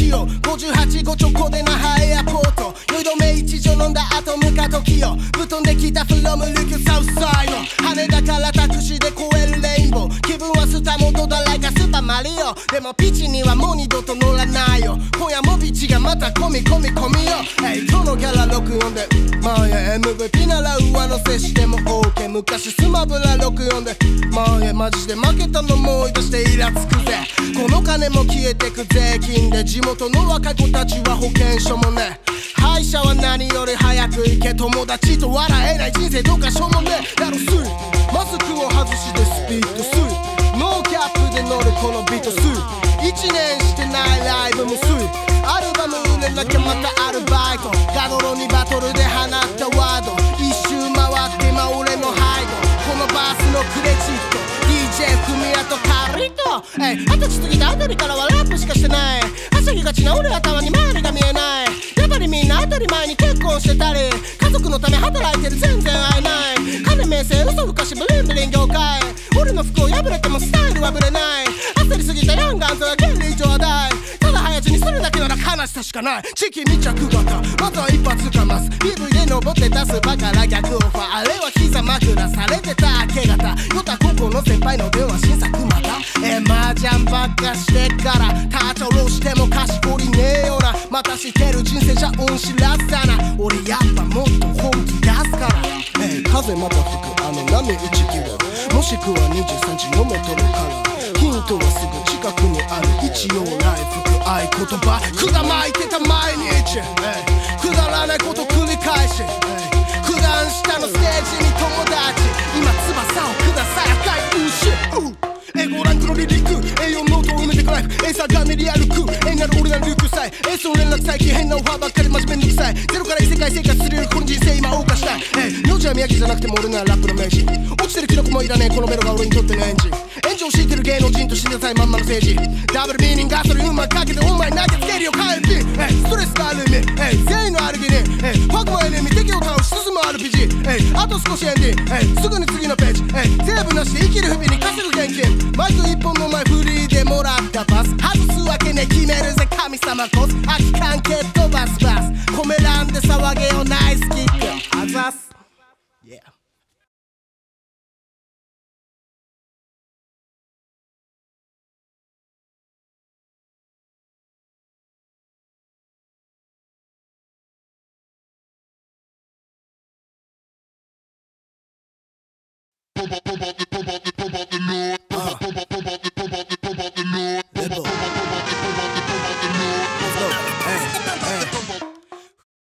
しよう58ごチョコで那覇エアポート酔い止め一錠飲んだ後ムカトキよ布団で来たフロムルキュサウスサイド羽田からタクシーで越えるレインボー気分はスタモードだlike aスーパーマリオでもピッチにはもう二度と乗らないよ今夜もピッチがまた込みよ今日のギャラ64で万円 MVP なら上乗せしても OK 昔スマブラ64で万円マジで負けたのも追い出してイラつくぜこの金も消えてく税金で地元の若い子たちは保険証もね歯医者は何より早く行け友達と笑えない人生どうかしょうもねだろスイマスクを外してスピードスイノーキャップで乗るこのビートスイ1年してないライブもスイアルバム売れなきゃまたアルバイトガドロにバトルで放ったワード一周回って今俺のハイドこのバースのクレジット DJ フミヤとカリト二十歳過ぎたあたりからはラップしかしてないはしゃぎがちな俺はたまに周りが見えないやっぱりみんな当たり前に結婚してたり家族のため働いてる全然会えない金名声嘘ふかしブリンブリン業界俺の服を破れてもスタイルはぶれない焦りすぎたヤンガンズは原理上代ただ早死にするだけなら悲しさしかない地域密着型まずは一発かます PV で登って出すバカな逆オファーあれは膝枕されてた明け方ヨタ高校の先輩の電話新作また麻雀ばっかしてからタチョロしても賢りねえよなまたしてる人生じゃ恩知らずだな俺やっぱもっと本気出すから風また吹くあの波打ち切るもしくは23時のメトロからヒントはすぐ近くにある一応ライフ合言葉管巻いてた毎日くだらないこと繰り返し九段下のステージに友達今翼をください赤い牛エゴランクのリリック栄養ノートを埋めてくライフエーサーが練り歩く絵になる俺らのルークさえエースの連絡最近変なオファーばっかり真面目に臭いゼロから異世界生活するよりこの人生今謳歌したい名字は宮城じゃなくても俺ならラップの名人落ちてる記録もいらねえこのメロが俺にとってのエンジン炎上敷いてる芸能人と死になさいまんまの政治ダブルミーニングガソリンうまいかけてお前投げつけるよ火炎瓶ストレスがある意味全員のアルギニンファクマエネミ敵を倒し進む RPG あと少しエンディングすぐに次のページ全部なしで生きる日々に稼ぐ現金マイク一本の前フリーでもらったパス外すわけね決めるぜ神様コス空き缶蹴っ飛ばすバスコメ欄で騒げよナイスキックあざす Yeah Pump up the